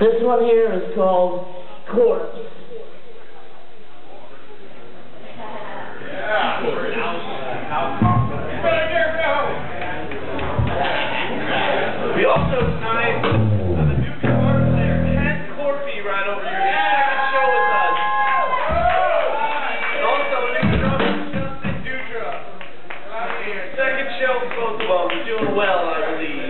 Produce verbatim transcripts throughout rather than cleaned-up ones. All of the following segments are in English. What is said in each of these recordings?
This one here is called Corpse. We also tonight have a new guitar player, Ken Corpy, right over here. Second show with us. And also a new drummer, Justin Dewdrop. Right here. Second show with both of them. Doing well, I believe.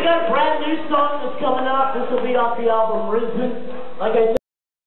got a brand new song that's coming out. This will be off the album Risen. Like I said.